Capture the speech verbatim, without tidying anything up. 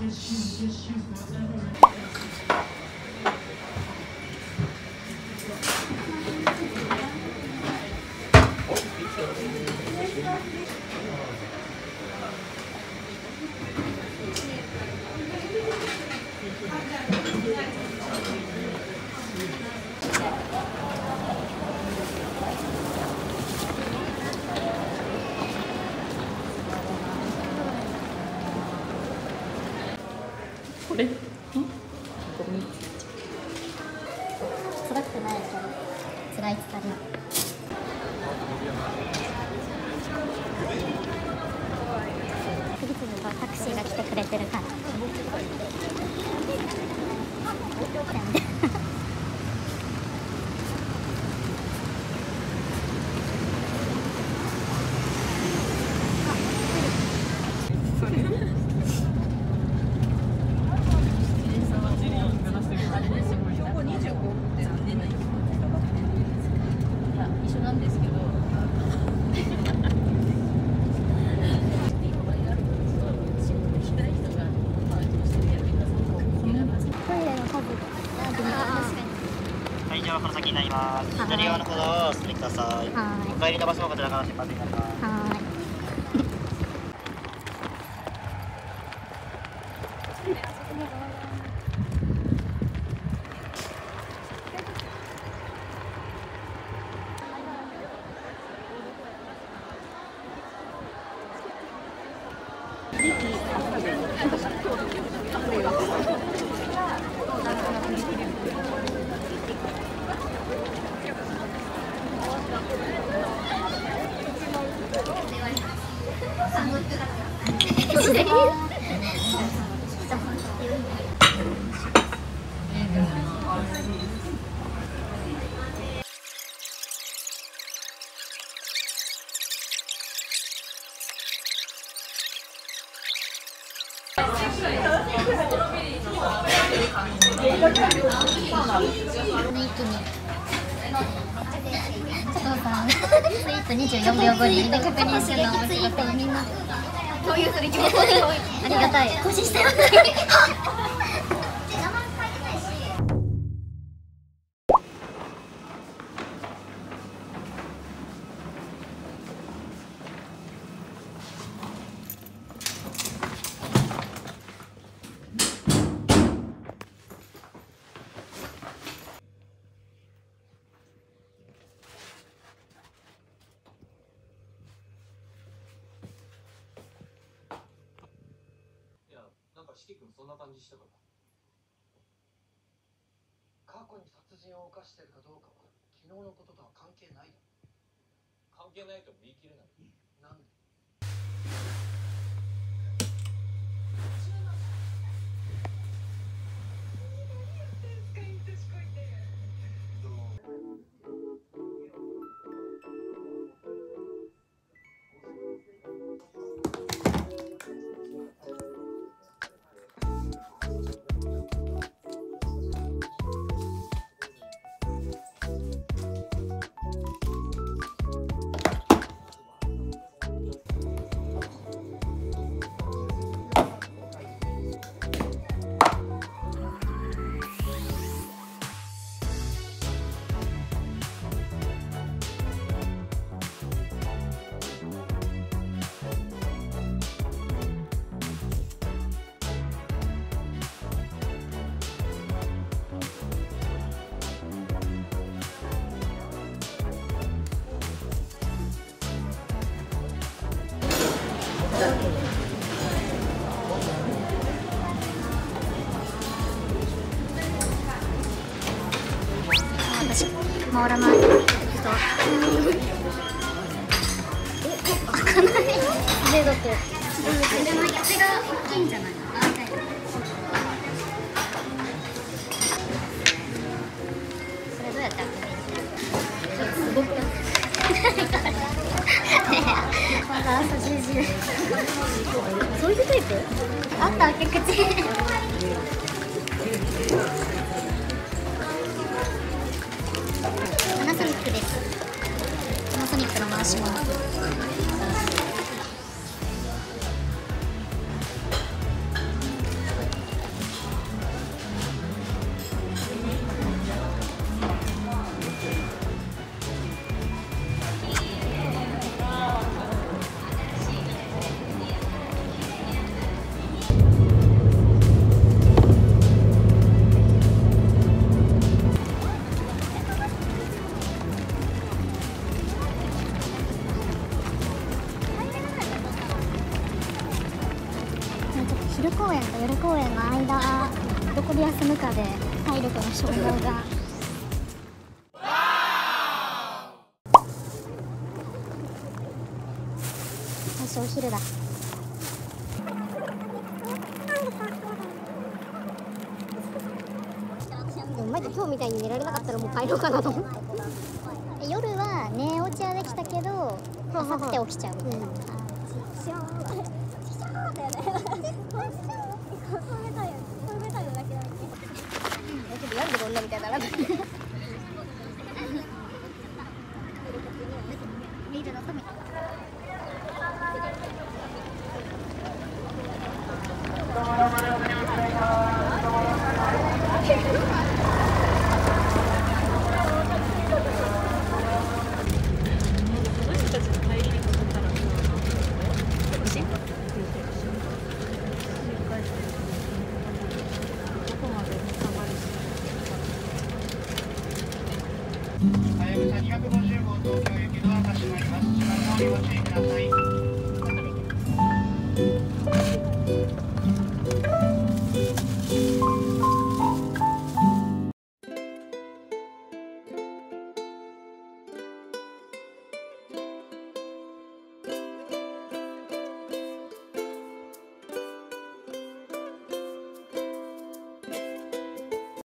これ、ん？ゴミ。 辛くないけど、辛い疲れ。次々とタクシーが来てくれてるから。 会場はこの先になります。左側の歩道をお進みください。お帰りのバスもこちらから出発になります。 スイーツにじゅうよんびょうごにで確認するの面白い。みんな共有する気持ちありがたい。更新してます。 四季君そんな感じしたから。過去に殺人を犯しているかどうかは昨日のこととは関係ないだろ。関係ないとも言い切れない。なんで？ 私回らない。ちょっと開かない。でだって。でも口が大きいんじゃない？それどうやって開けばいいの？すごく。まだ朝じゅうじ。そういうタイプ？あった開け口。パナソニックです。パナソニックの回し物。 昼公演と夜公演の間どこで休むかで体力の消耗が最初お昼だ。でもマジ今日みたいに寝られなかったらもう帰ろうかなと思って。夜は寝落ちはできたけど朝って起きちゃうみたいな。病んでる女みたいだな。ビールの富。 はやぶさにひゃくごじゅうごう東京行きドアが閉まります。閉まるようにご注意ください。